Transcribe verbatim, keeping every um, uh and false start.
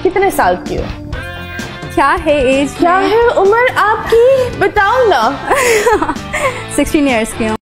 कितने साल की हो? क्या है एज? क्या है उम्र आपकी, बताओ ना। सिक्सटीन ईयर्स की हूँ।